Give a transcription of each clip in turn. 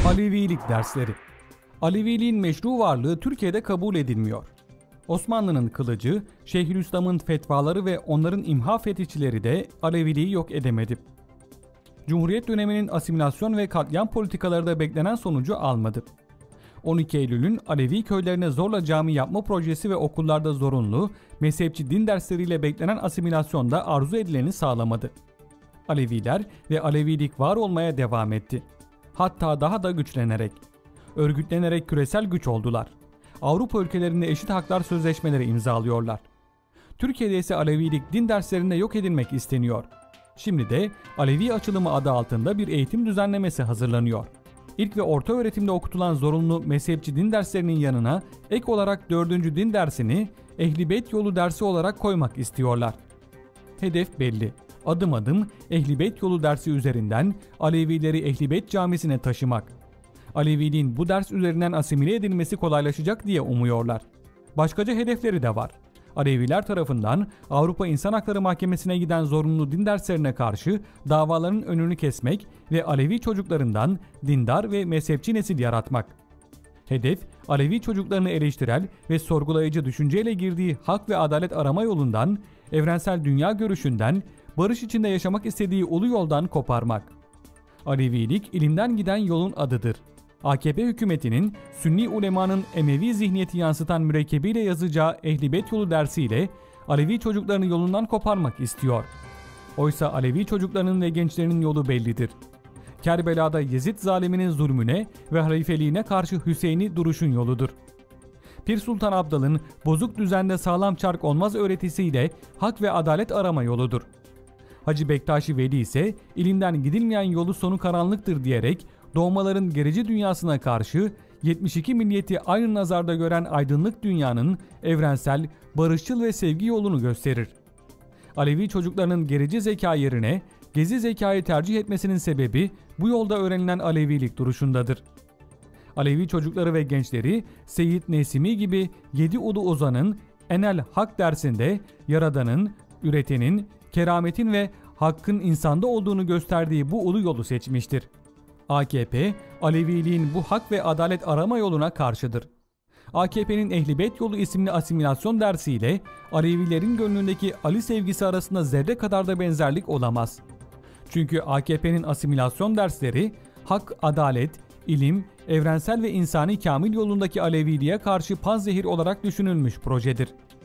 Alevilik dersleri. Aleviliğin meşru varlığı Türkiye'de kabul edilmiyor. Osmanlı'nın kılıcı, Şeyhülislam'ın fetvaları ve onların imha fetihçileri de Aleviliği yok edemedi. Cumhuriyet döneminin asimilasyon ve katliam politikaları da beklenen sonucu almadı. 12 Eylül'ün Alevi köylerine zorla cami yapma projesi ve okullarda zorunlu, mezhepçi din dersleriyle beklenen asimilasyon da arzu edileni sağlamadı. Aleviler ve Alevilik var olmaya devam etti. Hatta daha da güçlenerek, örgütlenerek küresel güç oldular. Avrupa ülkelerinde eşit haklar sözleşmeleri imzalıyorlar. Türkiye'de ise Alevilik din derslerinde yok edilmek isteniyor. Şimdi de Alevi açılımı adı altında bir eğitim düzenlemesi hazırlanıyor. İlk ve orta öğretimde okutulan zorunlu mezhepçi din derslerinin yanına ek olarak 4. din dersini Ehl-i Beyt yolu dersi olarak koymak istiyorlar. Hedef belli. Adım adım Ehl-i Beyt yolu dersi üzerinden Alevileri Ehl-i Beyt camisine taşımak. Aleviliğin bu ders üzerinden asimile edilmesi kolaylaşacak diye umuyorlar. Başkaca hedefleri de var. Aleviler tarafından Avrupa İnsan Hakları Mahkemesi'ne giden zorunlu din derslerine karşı davaların önünü kesmek ve Alevi çocuklarından dindar ve mezhepçi nesil yaratmak. Hedef, Alevi çocuklarını eleştirel ve sorgulayıcı düşünceyle girdiği hak ve adalet arama yolundan, evrensel dünya görüşünden, barış içinde yaşamak istediği ulu yoldan koparmak. Alevilik ilimden giden yolun adıdır. AKP hükümetinin Sünni ulemanın Emevi zihniyeti yansıtan mürekkebiyle yazacağı Ehl-i Beyt yolu dersiyle Alevi çocuklarını yolundan koparmak istiyor. Oysa Alevi çocuklarının ve gençlerinin yolu bellidir. Kerbela'da Yezid zaliminin zulmüne ve halifeliğine karşı Hüseyin'i duruşun yoludur. Pir Sultan Abdal'ın bozuk düzende sağlam çark olmaz öğretisiyle hak ve adalet arama yoludur. Hacı Bektaşi Veli ise ilimden gidilmeyen yolu sonu karanlıktır diyerek doğmaların gerici dünyasına karşı 72 milliyeti aynı nazarda gören aydınlık dünyanın evrensel, barışçıl ve sevgi yolunu gösterir. Alevi çocuklarının gerici zeka yerine gezi zekayı tercih etmesinin sebebi bu yolda öğrenilen Alevilik duruşundadır. Alevi çocukları ve gençleri Seyyid Nesimi gibi 7 ulu ozanın Enel Hak dersinde Yaradan'ın, üretenin, kerametin ve hakkın insanda olduğunu gösterdiği bu ulu yolu seçmiştir. AKP, Aleviliğin bu hak ve adalet arama yoluna karşıdır. AKP'nin Ehl-i Beyt yolu isimli asimilasyon dersiyle Alevilerin gönlündeki Ali sevgisi arasında zerre kadar da benzerlik olamaz. Çünkü AKP'nin asimilasyon dersleri hak, adalet, ilim, evrensel ve insani kamil yolundaki Aleviliğe karşı panzehir olarak düşünülmüş projedir.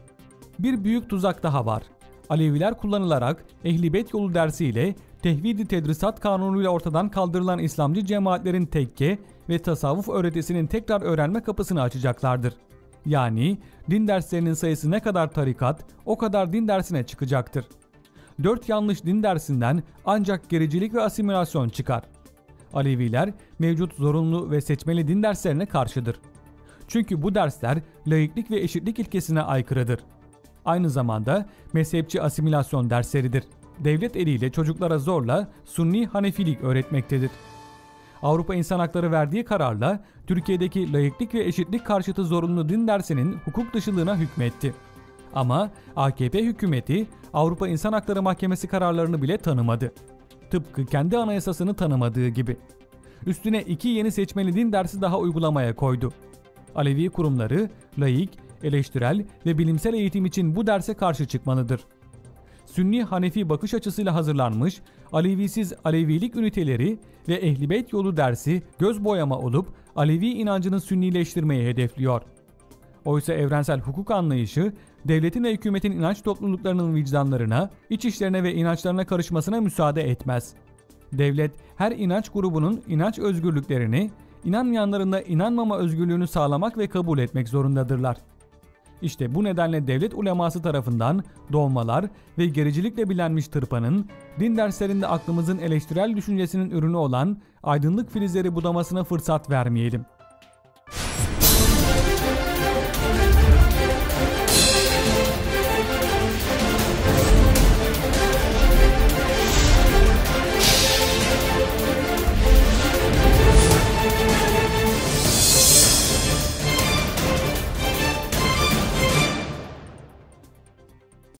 Bir büyük tuzak daha var. Aleviler kullanılarak Ehl-i Beyt yolu dersiyle Tehvid-i Tedrisat kanunuyla ortadan kaldırılan İslamcı cemaatlerin tekke ve tasavvuf öğretisinin tekrar öğrenme kapısını açacaklardır. Yani din derslerinin sayısı ne kadar tarikat, o kadar din dersine çıkacaktır. 4 yanlış din dersinden ancak gericilik ve asimilasyon çıkar. Aleviler mevcut zorunlu ve seçmeli din derslerine karşıdır. Çünkü bu dersler laiklik ve eşitlik ilkesine aykırıdır. Aynı zamanda mezhepçi asimilasyon dersleridir. Devlet eliyle çocuklara zorla Sunni Hanefilik öğretmektedir. Avrupa İnsan Hakları verdiği kararla Türkiye'deki laiklik ve eşitlik karşıtı zorunlu din dersinin hukuk dışılığına hükmetti. Ama AKP hükümeti Avrupa İnsan Hakları Mahkemesi kararlarını bile tanımadı. Tıpkı kendi anayasasını tanımadığı gibi. Üstüne 2 yeni seçmeli din dersi daha uygulamaya koydu. Alevi kurumları laik, eleştirel ve bilimsel eğitim için bu derse karşı çıkmalıdır. Sünni Hanefi bakış açısıyla hazırlanmış Alevisiz Alevilik üniteleri ve Ehl-i Beyt yolu dersi göz boyama olup Alevi inancını sünnileştirmeyi hedefliyor. Oysa evrensel hukuk anlayışı devletin ve hükümetin inanç topluluklarının vicdanlarına, iç işlerine ve inançlarına karışmasına müsaade etmez. Devlet her inanç grubunun inanç özgürlüklerini, inanmayanların da inanmama özgürlüğünü sağlamak ve kabul etmek zorundadırlar. İşte bu nedenle devlet uleması tarafından doğmalar ve gericilikle bilenmiş tırpanın din derslerinde aklımızın eleştirel düşüncesinin ürünü olan aydınlık filizleri budamasına fırsat vermeyelim.